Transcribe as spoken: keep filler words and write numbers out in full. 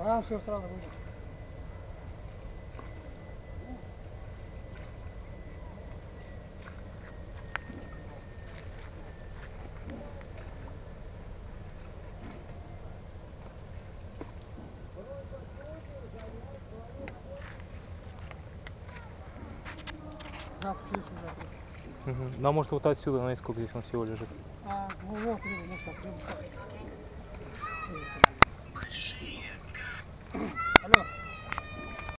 А, все сразу будет. Запах есть уже. Угу. Ну, а может вот отсюда, знаете, сколько здесь он всего лежит? А, ну вот, рыба, может так, рыба. Алло.